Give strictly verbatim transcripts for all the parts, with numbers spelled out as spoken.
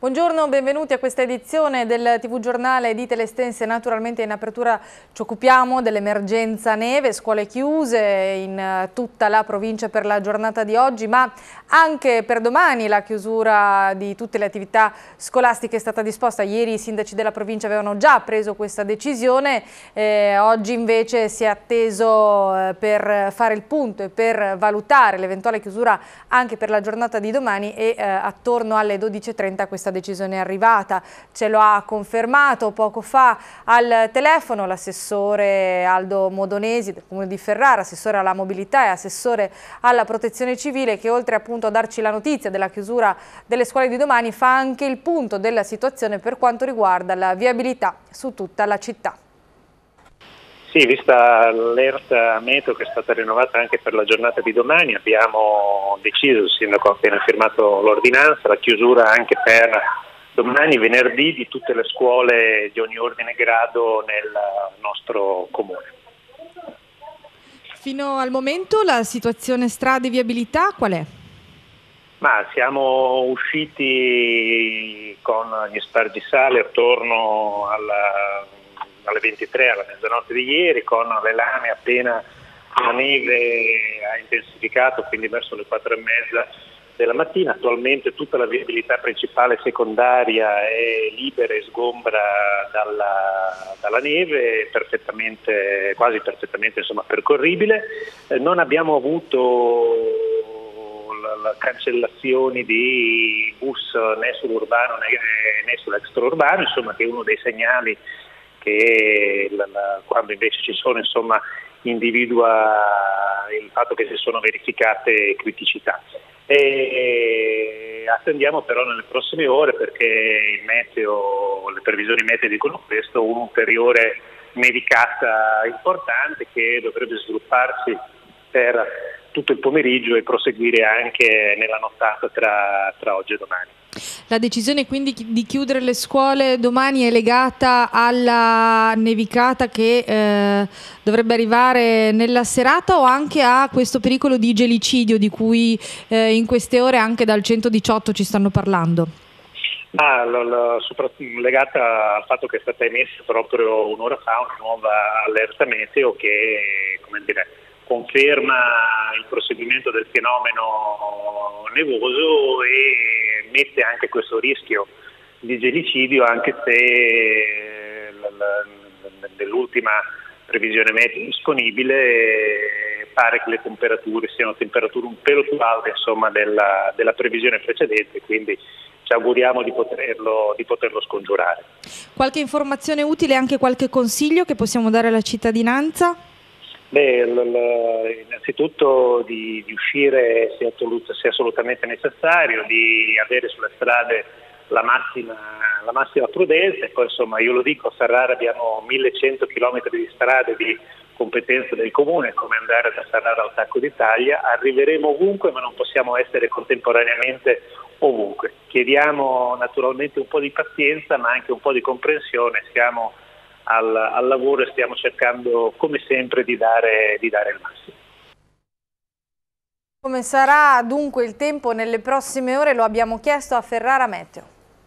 Buongiorno, benvenuti a questa edizione del tivù Giornale di Telestense. Naturalmente in apertura ci occupiamo dell'emergenza neve, scuole chiuse in tutta la provincia per la giornata di oggi, ma anche per domani la chiusura di tutte le attività scolastiche è stata disposta. Ieri i sindaci della provincia avevano già preso questa decisione, eh, oggi invece si è atteso eh, per fare il punto e per valutare l'eventuale chiusura anche per la giornata di domani e eh, attorno alle dodici e trenta questa decisione è arrivata. Ce lo ha confermato poco fa al telefono l'assessore Aldo Modonesi del Comune di Ferrara, assessore alla mobilità e assessore alla protezione civile, che oltre appunto a darci la notizia della chiusura delle scuole di domani fa anche il punto della situazione per quanto riguarda la viabilità su tutta la città. Sì, vista l'allerta meteo che è stata rinnovata anche per la giornata di domani, abbiamo deciso, il sindaco ha appena firmato l'ordinanza, la chiusura anche per domani, venerdì, di tutte le scuole di ogni ordine e grado nel nostro comune. Fino al momento la situazione strade e viabilità qual è? Ma siamo usciti con gli spargisale attorno alla alle ventitré, alla mezzanotte di ieri, con le lame appena la neve ha intensificato, quindi verso le quattro e mezza della mattina. Attualmente tutta la viabilità principale e secondaria è libera e sgombra dalla, dalla neve, perfettamente, quasi perfettamente insomma, percorribile. Eh, non abbiamo avuto la, la cancellazioni di bus né sull'urbano né, né sull'extraurbano, insomma, che è uno dei segnali che la, la, quando invece ci sono, insomma, individua il fatto che si sono verificate criticità. E, e attendiamo però nelle prossime ore, perché il meteo, le previsioni meteo dicono questo, un'ulteriore nevicata importante che dovrebbe svilupparsi per tutto il pomeriggio e proseguire anche nella nottata tra, tra oggi e domani. La decisione quindi di chiudere le scuole domani è legata alla nevicata che eh, dovrebbe arrivare nella serata, o anche a questo pericolo di gelicidio di cui eh, in queste ore anche dal centodiciotto ci stanno parlando? Ah, la, la, legata al fatto che è stata emessa proprio un'ora fa una nuova allerta meteo che, come dire, conferma il proseguimento del fenomeno nevoso e mette anche questo rischio di gelicidio, anche se nell'ultima previsione meteo disponibile pare che le temperature siano temperature un pelo più alte, insomma, della, della previsione precedente, quindi ci auguriamo di poterlo, di poterlo scongiurare. Qualche informazione utile, anche qualche consiglio che possiamo dare alla cittadinanza? Beh, l- l- innanzitutto di, di uscire se, assolut- se assolutamente necessario, di avere sulle strade la massima, la massima prudenza, e poi insomma io lo dico, a Ferrara abbiamo millecento chilometri di strade di competenza del comune, come andare da Ferrara al Sacco d'Italia, arriveremo ovunque ma non possiamo essere contemporaneamente ovunque. Chiediamo naturalmente un po' di pazienza ma anche un po' di comprensione, siamo Al, al lavoro e stiamo cercando come sempre di dare, di dare il massimo. Come sarà dunque il tempo nelle prossime ore lo abbiamo chiesto a Ferrara Meteo.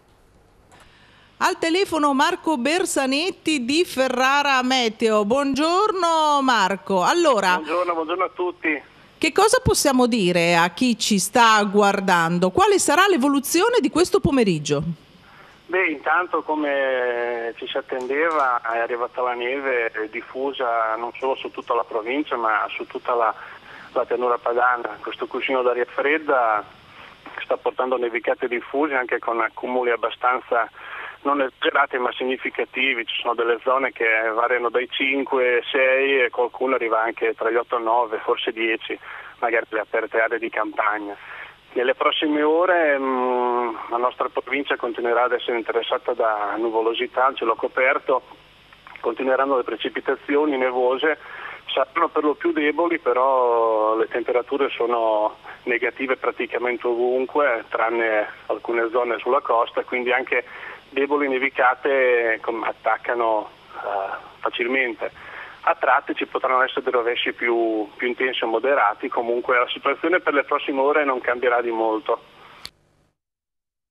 Al telefono Marco Bersanetti di Ferrara Meteo. Buongiorno Marco. Allora, buongiorno, buongiorno a tutti. Che cosa possiamo dire a chi ci sta guardando? Quale sarà l'evoluzione di questo pomeriggio? Beh, intanto come ci si attendeva è arrivata la neve diffusa non solo su tutta la provincia ma su tutta la, la pianura padana. Questo cuscino d'aria fredda sta portando nevicate diffuse anche con accumuli abbastanza non esagerati ma significativi. Ci sono delle zone che variano dai cinque, sei e qualcuno arriva anche tra gli otto e nove, forse dieci, magari le aperte aree di campagna. Nelle prossime ore mh, la nostra provincia continuerà ad essere interessata da nuvolosità, cielo coperto, continueranno le precipitazioni nevose, saranno per lo più deboli, però le temperature sono negative praticamente ovunque, tranne alcune zone sulla costa, quindi anche deboli nevicate attaccano uh, facilmente. A tratti ci potranno essere dei rovesci più, più intensi o moderati, comunque la situazione per le prossime ore non cambierà di molto.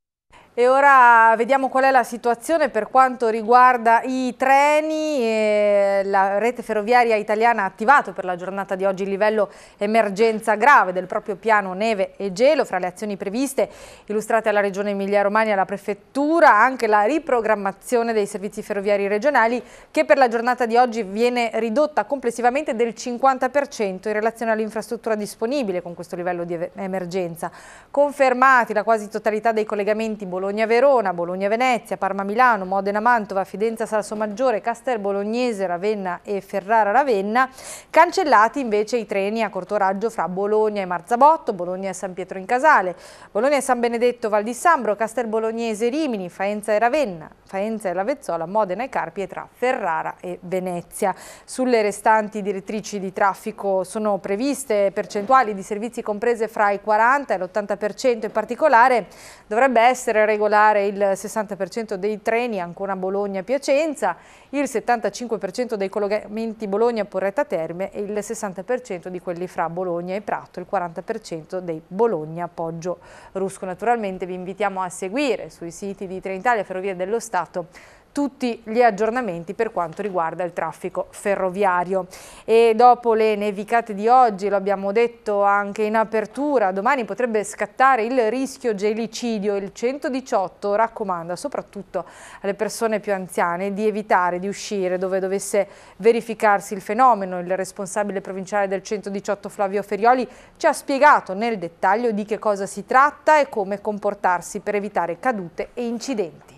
E ora vediamo qual è la situazione per quanto riguarda i treni. E la rete ferroviaria italiana ha attivato per la giornata di oggi il livello emergenza grave del proprio piano neve e gelo. Fra le azioni previste, illustrate alla Regione Emilia-Romagna e alla Prefettura, anche la riprogrammazione dei servizi ferroviari regionali, che per la giornata di oggi viene ridotta complessivamente del cinquanta per cento in relazione all'infrastruttura disponibile con questo livello di emergenza. Confermati la quasi totalità dei collegamenti Bologna-Verona, Bologna-Venezia, Parma-Milano, Modena-Mantova, Fidenza-Salsomaggiore, Castel Bolognese, Ravenna e Ferrara-Ravenna. Cancellati invece i treni a corto raggio fra Bologna e Marzabotto, Bologna e San Pietro in Casale, Bologna e San Benedetto Val di Sambro, Castel Bolognese Rimini, Faenza e Ravenna, Faenza e Lavezzola, Modena e Carpi e tra Ferrara e Venezia. Sulle restanti direttrici di traffico sono previste percentuali di servizi comprese fra i quaranta e l'ottanta per cento, in particolare dovrebbe essere regolare il sessanta per cento dei treni ancora Bologna-Piacenza, il settantacinque per cento dei collegamenti Bologna-Porretta Terme e il sessanta per cento di quelli fra Bologna e Prato, il quaranta per cento dei Bologna-Poggio Rusco. Naturalmente vi invitiamo a seguire sui siti di Trenitalia e Ferrovie dello Stato tutti gli aggiornamenti per quanto riguarda il traffico ferroviario. E dopo le nevicate di oggi, lo abbiamo detto anche in apertura, domani potrebbe scattare il rischio gelicidio. Il centodiciotto raccomanda soprattutto alle persone più anziane di evitare di uscire dove dovesse verificarsi il fenomeno. Il responsabile provinciale del centodiciotto Flavio Ferioli ci ha spiegato nel dettaglio di che cosa si tratta e come comportarsi per evitare cadute e incidenti.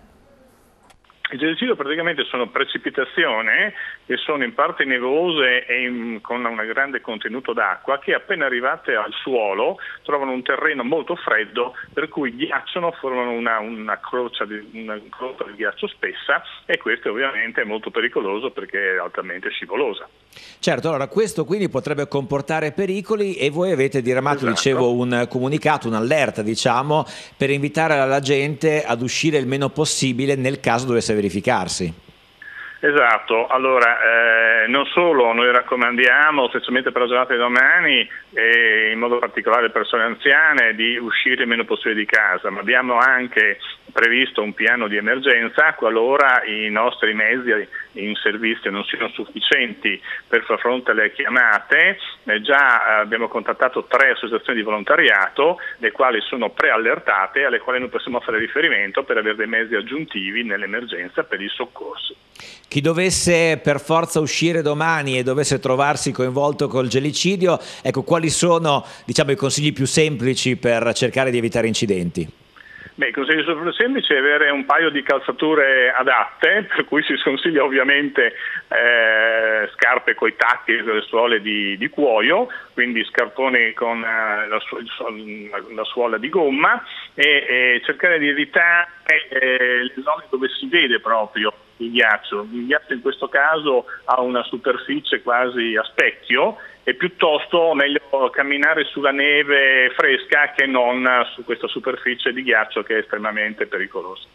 Il gelicidio praticamente sono precipitazioni che sono in parte nevose e in, con un grande contenuto d'acqua, che appena arrivate al suolo trovano un terreno molto freddo, per cui ghiacciano, formano una, una, croce di, una crosta di ghiaccio spessa, e questo ovviamente è molto pericoloso perché è altamente scivolosa. Certo, allora questo quindi potrebbe comportare pericoli e voi avete diramato, esatto, dicevo, un comunicato, un allerta, diciamo, per invitare la gente ad uscire il meno possibile nel caso dovesse verificarsi. Esatto, allora eh, non solo noi raccomandiamo, specialmente per la giornata di domani, e in modo particolare le persone anziane, di uscire il meno possibile di casa, ma abbiamo anche previsto un piano di emergenza qualora i nostri mezzi in servizio non siano sufficienti per far fronte alle chiamate. Eh, già abbiamo contattato tre associazioni di volontariato, le quali sono preallertate, alle quali noi possiamo fare riferimento per avere dei mezzi aggiuntivi nell'emergenza per i soccorsi. Chi dovesse per forza uscire domani e dovesse trovarsi coinvolto col gelicidio, ecco, quali sono, diciamo, i consigli più semplici per cercare di evitare incidenti? Beh, il consiglio più semplice è avere un paio di calzature adatte, per cui si consiglia ovviamente eh, scarpe coi tacchi delle suole di, di cuoio, quindi scarponi con eh, la, su, la suola di gomma, e, e cercare di evitare eh, le zone dove si vede proprio il ghiaccio. Il ghiaccio in questo caso ha una superficie quasi a specchio, e piuttosto meglio camminare sulla neve fresca che non su questa superficie di ghiaccio che è estremamente pericolosa.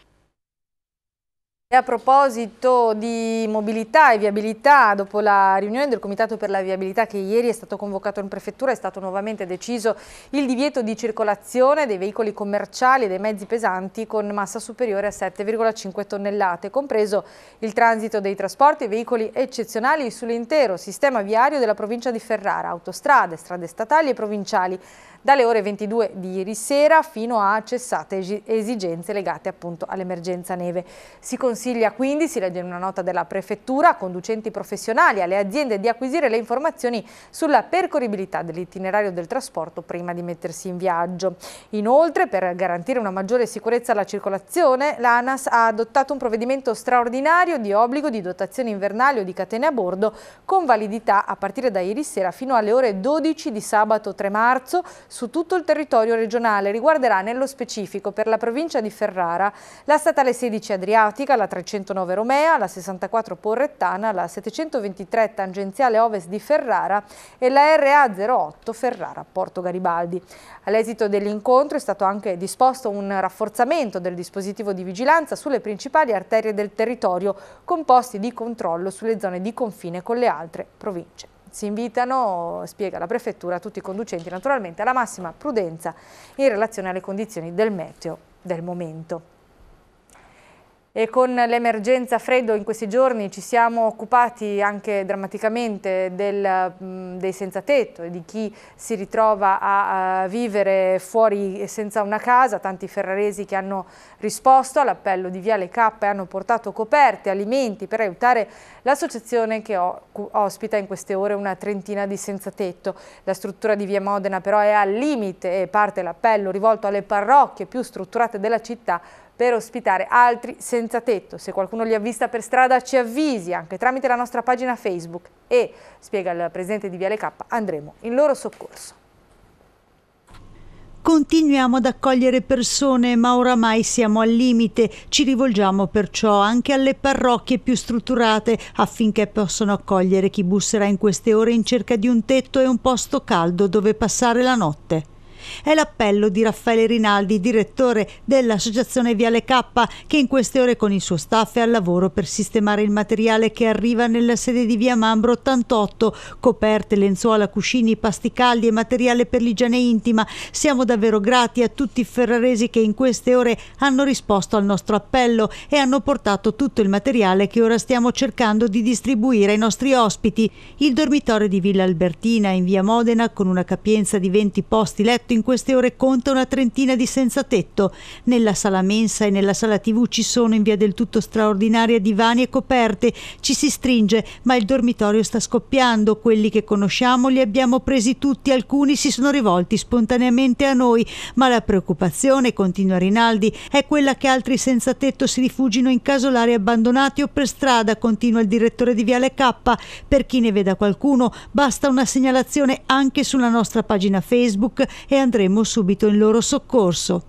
E a proposito di mobilità e viabilità, dopo la riunione del Comitato per la Viabilità che ieri è stato convocato in Prefettura, è stato nuovamente deciso il divieto di circolazione dei veicoli commerciali e dei mezzi pesanti con massa superiore a sette virgola cinque tonnellate, compreso il transito dei trasporti e veicoli eccezionali sull'intero sistema viario della provincia di Ferrara, autostrade, strade statali e provinciali, dalle ore ventidue di ieri sera fino a cessate esigenze legate appunto all'emergenza neve. Si consiglia quindi, si legge in una nota della Prefettura, a conducenti professionali, alle aziende di acquisire le informazioni sulla percorribilità dell'itinerario del trasporto prima di mettersi in viaggio. Inoltre, per garantire una maggiore sicurezza alla circolazione, l'ANAS ha adottato un provvedimento straordinario di obbligo di dotazione invernale o di catene a bordo con validità a partire da ieri sera fino alle ore dodici di sabato tre marzo su tutto il territorio regionale. Riguarderà nello specifico per la provincia di Ferrara la statale sedici Adriatica, la trecentonove Romea, la sessantaquattro Porrettana, la settecentoventitré tangenziale ovest di Ferrara e la R A zero otto Ferrara Porto Garibaldi. All'esito dell'incontro è stato anche disposto un rafforzamento del dispositivo di vigilanza sulle principali arterie del territorio con posti di controllo sulle zone di confine con le altre province. Si invitano, spiega la Prefettura, tutti i conducenti naturalmente alla massima prudenza in relazione alle condizioni del meteo del momento. E con l'emergenza freddo in questi giorni ci siamo occupati anche drammaticamente del, mh, dei senza tetto e di chi si ritrova a, a vivere fuori senza una casa. Tanti ferraresi che hanno risposto all'appello di Viale K e hanno portato coperte, alimenti per aiutare l'associazione che ho, ospita in queste ore una trentina di senza tetto. La struttura di Via Modena però è al limite e parte l'appello rivolto alle parrocchie più strutturate della città per ospitare altri senza tetto. Se qualcuno li ha vista per strada ci avvisi anche tramite la nostra pagina Facebook e, spiega il presidente di Viale K, andremo in loro soccorso. Continuiamo ad accogliere persone, ma oramai siamo al limite. Ci rivolgiamo perciò anche alle parrocchie più strutturate affinché possano accogliere chi busserà in queste ore in cerca di un tetto e un posto caldo dove passare la notte. È l'appello di Raffaele Rinaldi, direttore dell'associazione Viale K, che in queste ore con il suo staff è al lavoro per sistemare il materiale che arriva nella sede di Via Mambro ottantotto, coperte, lenzuola, cuscini, pasti caldi e materiale per l'igiene intima. Siamo davvero grati a tutti i ferraresi che in queste ore hanno risposto al nostro appello e hanno portato tutto il materiale che ora stiamo cercando di distribuire ai nostri ospiti. Il dormitorio di Villa Albertina in Via Modena, con una capienza di venti posti letto, in queste ore conta una trentina di senza tetto. Nella sala mensa e nella sala tivù ci sono in via del tutto straordinaria divani e coperte. Ci si stringe, ma il dormitorio sta scoppiando. Quelli che conosciamo li abbiamo presi tutti, alcuni si sono rivolti spontaneamente a noi, ma la preoccupazione, continua Rinaldi, è quella che altri senza tetto si rifugino in casolari abbandonati o per strada, continua il direttore di Viale K. Per chi ne veda qualcuno basta una segnalazione anche sulla nostra pagina Facebook e andremo subito in loro soccorso.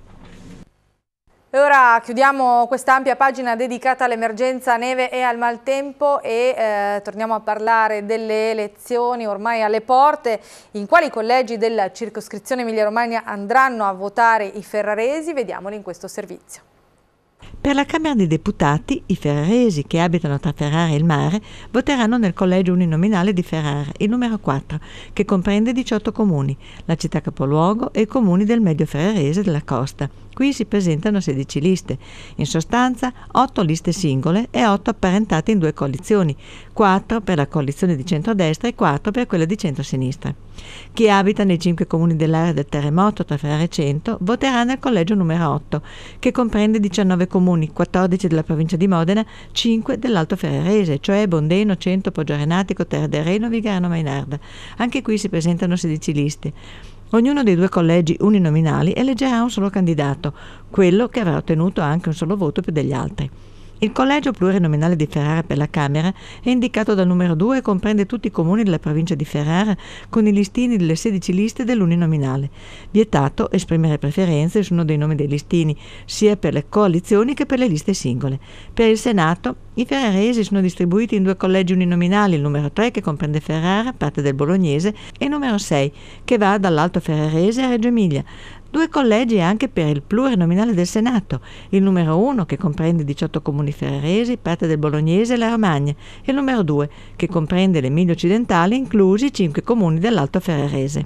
E ora chiudiamo questa ampia pagina dedicata all'emergenza neve e al maltempo e eh, torniamo a parlare delle elezioni ormai alle porte. In quali collegi della circoscrizione Emilia-Romagna andranno a votare i ferraresi? Vediamoli in questo servizio. Per la Camera dei Deputati, i ferraresi che abitano tra Ferrara e il mare voteranno nel collegio uninominale di Ferrara, il numero quattro, che comprende diciotto comuni, la città capoluogo e i comuni del medio ferrarese della costa. Qui si presentano sedici liste, in sostanza otto liste singole e otto apparentate in due coalizioni, quattro per la coalizione di centrodestra e quattro per quella di centrosinistra. Chi abita nei cinque comuni dell'area del terremoto tra Ferrara e Cento voterà nel collegio numero otto, che comprende diciannove comuni, quattordici della provincia di Modena, cinque dell'Alto Ferrarese, cioè Bondeno, Cento, Poggiorenatico, Terra del Reno, Vigarano, Mainarda. Anche qui si presentano sedici liste. Ognuno dei due collegi uninominali eleggerà un solo candidato, quello che avrà ottenuto anche un solo voto più degli altri. Il collegio plurinominale di Ferrara per la Camera è indicato dal numero due e comprende tutti i comuni della provincia di Ferrara con i listini delle sedici liste dell'uninominale. Vietato esprimere preferenze su uno dei nomi dei listini, sia per le coalizioni che per le liste singole. Per il Senato, i ferraresi sono distribuiti in due collegi uninominali, il numero tre che comprende Ferrara, parte del Bolognese, e il numero sei che va dall'Alto Ferrarese a Reggio Emilia. Due collegi anche per il plurinominale del Senato, il numero uno che comprende diciotto comuni ferraresi, parte del Bolognese e la Romagna, e il numero due che comprende l'Emilia Occidentale, inclusi cinque comuni dell'Alto Ferrarese.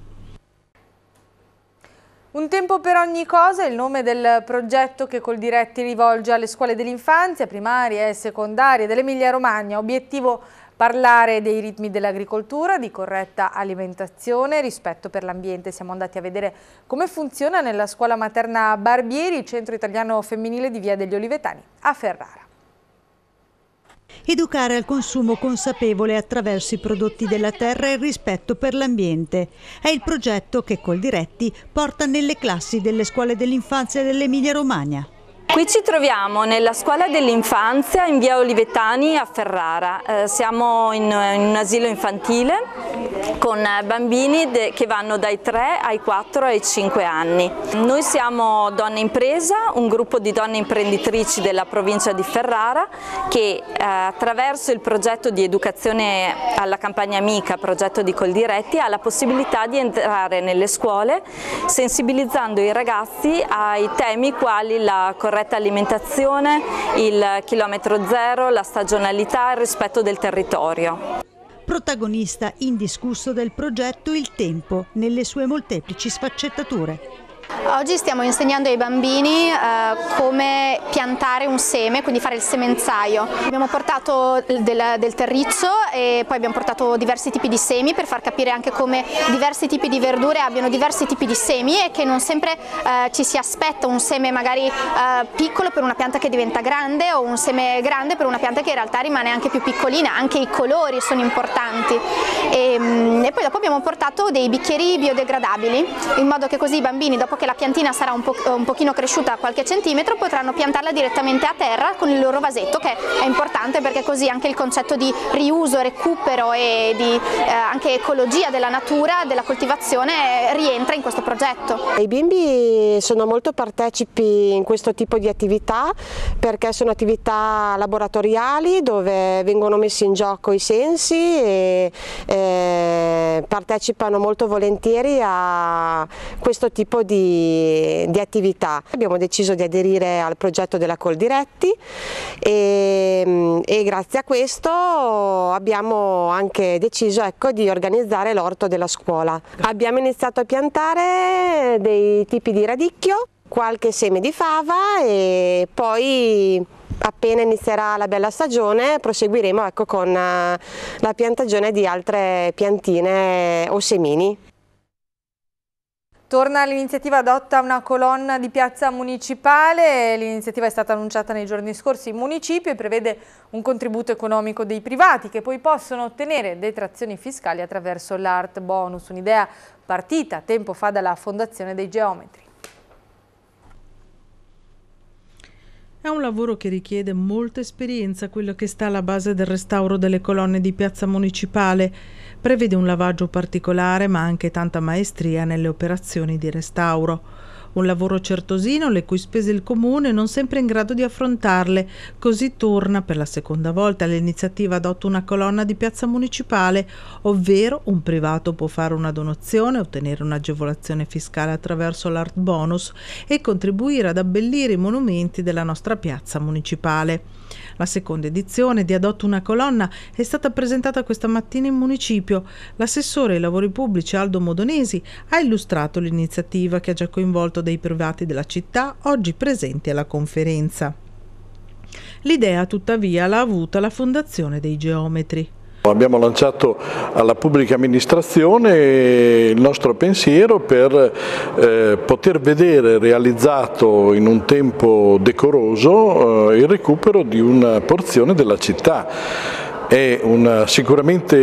Un tempo per ogni cosa è il nome del progetto che Coldiretti rivolge alle scuole dell'infanzia, primarie e secondarie dell'Emilia Romagna. Obiettivo: parlare dei ritmi dell'agricoltura, di corretta alimentazione, rispetto per l'ambiente. Siamo andati a vedere come funziona nella scuola materna Barbieri, il centro italiano femminile di Via degli Olivetani a Ferrara. Educare al consumo consapevole attraverso i prodotti della terra e il rispetto per l'ambiente. È il progetto che Coldiretti porta nelle classi delle scuole dell'infanzia dell'Emilia Romagna. Qui ci troviamo nella scuola dell'infanzia in via Olivetani a Ferrara. Eh, siamo in, in un asilo infantile con bambini che vanno dai tre ai quattro ai cinque anni. Noi siamo Donne Impresa, un gruppo di donne imprenditrici della provincia di Ferrara che eh, attraverso il progetto di educazione alla campagna amica, progetto di Coldiretti, ha la possibilità di entrare nelle scuole sensibilizzando i ragazzi ai temi quali la corretta alimentazione, il chilometro zero, la stagionalità e il rispetto del territorio. Protagonista indiscusso del progetto il tempo, nelle sue molteplici sfaccettature. Oggi stiamo insegnando ai bambini eh, come piantare un seme, quindi fare il semenzaio. Abbiamo portato del, del terriccio e poi abbiamo portato diversi tipi di semi per far capire anche come diversi tipi di verdure abbiano diversi tipi di semi e che non sempre eh, ci si aspetta un seme magari eh, piccolo per una pianta che diventa grande o un seme grande per una pianta che in realtà rimane anche più piccolina, anche i colori sono importanti. E, e poi dopo abbiamo portato dei bicchieri biodegradabili in modo che così i bambini, dopo che la piantina sarà un, po un pochino cresciuta qualche centimetro, potranno piantarla direttamente a terra con il loro vasetto, che è importante perché così anche il concetto di riuso, recupero e di eh, anche ecologia della natura, della coltivazione rientra in questo progetto. I bimbi sono molto partecipi in questo tipo di attività perché sono attività laboratoriali dove vengono messi in gioco i sensi e eh, partecipano molto volentieri a questo tipo di di attività. Abbiamo deciso di aderire al progetto della Coldiretti e, e grazie a questo abbiamo anche deciso ecco, di organizzare l'orto della scuola. Abbiamo iniziato a piantare dei tipi di radicchio, qualche seme di fava e poi appena inizierà la bella stagione proseguiremo ecco, con la piantagione di altre piantine o semini. Torna l'iniziativa Adotta una colonna di piazza municipale. L'iniziativa è stata annunciata nei giorni scorsi in municipio e prevede un contributo economico dei privati che poi possono ottenere detrazioni fiscali attraverso l'Art Bonus, un'idea partita tempo fa dalla Fondazione dei Geometri. È un lavoro che richiede molta esperienza, quello che sta alla base del restauro delle colonne di piazza municipale. Prevede un lavaggio particolare ma anche tanta maestria nelle operazioni di restauro. Un lavoro certosino le cui spese il comune non sempre è in grado di affrontarle, così torna per la seconda volta l'iniziativa Adotta una colonna di piazza municipale, ovvero un privato può fare una donazione, ottenere un'agevolazione fiscale attraverso l'Art Bonus e contribuire ad abbellire i monumenti della nostra piazza municipale. La seconda edizione di Adotta una colonna è stata presentata questa mattina in municipio. L'assessore ai lavori pubblici Aldo Modonesi ha illustrato l'iniziativa che ha già coinvolto dei privati della città oggi presenti alla conferenza. L'idea tuttavia l'ha avuta la Fondazione dei Geometri. Abbiamo lanciato alla pubblica amministrazione il nostro pensiero per eh, poter vedere realizzato in un tempo decoroso eh, il recupero di una porzione della città. È una, sicuramente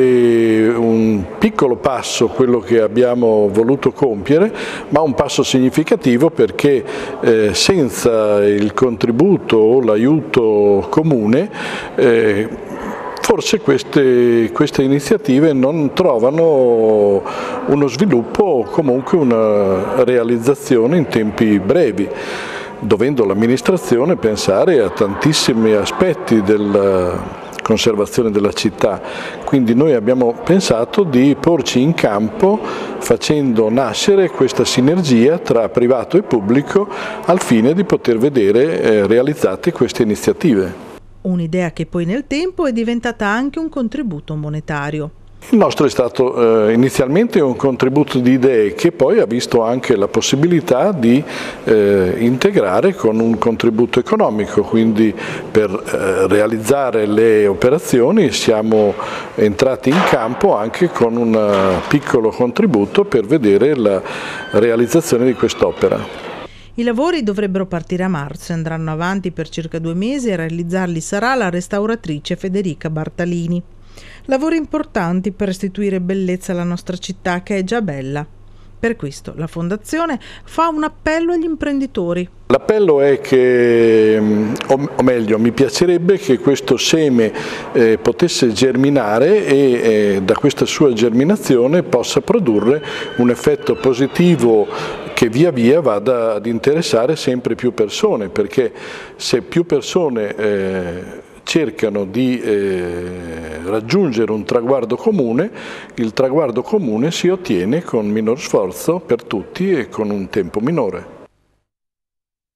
un piccolo passo quello che abbiamo voluto compiere, ma un passo significativo perché eh, senza il contributo o l'aiuto comune eh, forse queste, queste iniziative non trovano uno sviluppo o comunque una realizzazione in tempi brevi, dovendo l'amministrazione pensare a tantissimi aspetti della conservazione della città. Quindi noi abbiamo pensato di porci in campo facendo nascere questa sinergia tra privato e pubblico al fine di poter vedere eh, realizzate queste iniziative. Un'idea che poi nel tempo è diventata anche un contributo monetario. Il nostro è stato eh, inizialmente un contributo di idee che poi ha visto anche la possibilità di eh, integrare con un contributo economico, quindi per eh, realizzare le operazioni siamo entrati in campo anche con un piccolo contributo per vedere la realizzazione di quest'opera. I lavori dovrebbero partire a marzo e andranno avanti per circa due mesi e a realizzarli sarà la restauratrice Federica Bartalini. Lavori importanti per restituire bellezza alla nostra città che è già bella. Per questo la Fondazione fa un appello agli imprenditori. L'appello è che, o meglio, mi piacerebbe che questo seme eh, potesse germinare e eh, da questa sua germinazione possa produrre un effetto positivo che via via vada ad interessare sempre più persone, perché se più persone eh, cercano di eh, raggiungere un traguardo comune, il traguardo comune si ottiene con minor sforzo per tutti e con un tempo minore.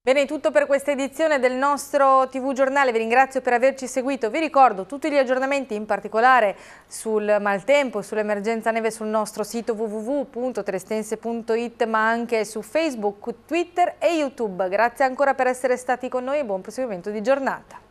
Bene, tutto per questa edizione del nostro tivù Giornale, vi ringrazio per averci seguito, vi ricordo tutti gli aggiornamenti in particolare sul maltempo, sull'emergenza neve sul nostro sito w w w punto telestense punto it, ma anche su Facebook, Twitter e YouTube. Grazie ancora per essere stati con noi e buon proseguimento di giornata.